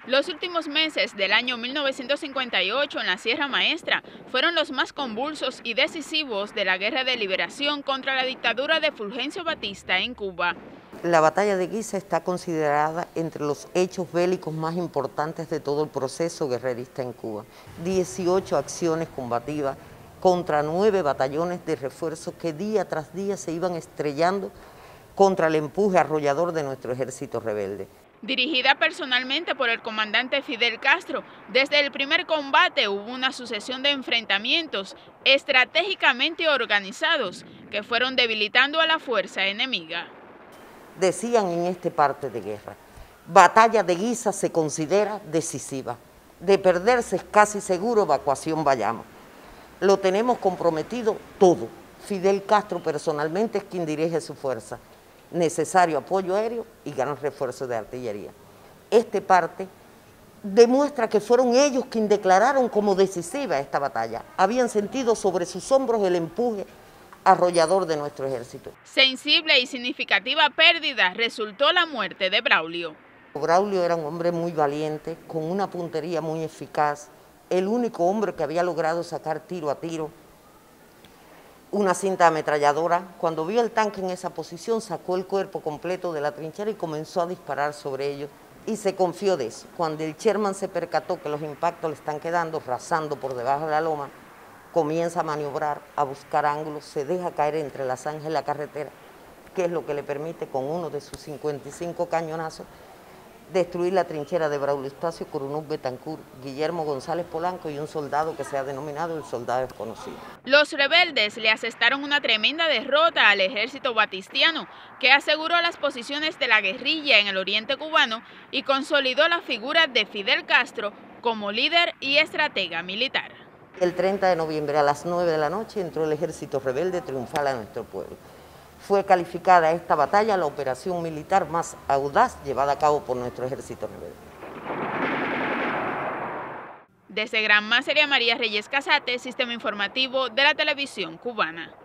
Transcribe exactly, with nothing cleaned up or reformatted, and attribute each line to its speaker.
Speaker 1: Los últimos meses del año mil novecientos cincuenta y ocho en la Sierra Maestra fueron los más convulsos y decisivos de la guerra de liberación contra la dictadura de Fulgencio Batista en Cuba.
Speaker 2: La batalla de Guisa está considerada entre los hechos bélicos más importantes de todo el proceso guerrerista en Cuba. dieciocho acciones combativas contra nueve batallones de refuerzo que día tras día se iban estrellando contra el empuje arrollador de nuestro ejército rebelde.
Speaker 1: Dirigida personalmente por el comandante Fidel Castro, desde el primer combate hubo una sucesión de enfrentamientos estratégicamente organizados que fueron debilitando a la fuerza enemiga.
Speaker 2: Decían en este parte de guerra, batalla de Guisa se considera decisiva, de perderse es casi seguro evacuación vayamos. Lo tenemos comprometido todo, Fidel Castro personalmente es quien dirige su fuerza, necesario apoyo aéreo y gran refuerzo de artillería. Este parte demuestra que fueron ellos quienes declararon como decisiva esta batalla, habían sentido sobre sus hombros el empuje arrollador de nuestro ejército.
Speaker 1: Sensible y significativa pérdida resultó la muerte de Braulio.
Speaker 2: Braulio era un hombre muy valiente, con una puntería muy eficaz, el único hombre que había logrado sacar tiro a tiro una cinta ametralladora. Cuando vio el tanque en esa posición, sacó el cuerpo completo de la trinchera y comenzó a disparar sobre ellos. Y se confió de eso. Cuando el Sherman se percató que los impactos le están quedando rasando por debajo de la loma, comienza a maniobrar, a buscar ángulos, se deja caer entre la zanja y la carretera, que es lo que le permite con uno de sus cincuenta y cinco cañonazos destruir la trinchera de Braulio Estacio, Coronel Betancourt, Guillermo González Polanco y un soldado que se ha denominado el soldado desconocido.
Speaker 1: Los rebeldes le asestaron una tremenda derrota al ejército batistiano, que aseguró las posiciones de la guerrilla en el oriente cubano y consolidó la figura de Fidel Castro como líder y estratega militar.
Speaker 2: El treinta de noviembre a las nueve de la noche entró el ejército rebelde triunfal a nuestro pueblo. Fue calificada esta batalla la operación militar más audaz llevada a cabo por nuestro ejército rebelde.
Speaker 1: Desde Gran María Reyes Casate, Sistema Informativo de la Televisión Cubana.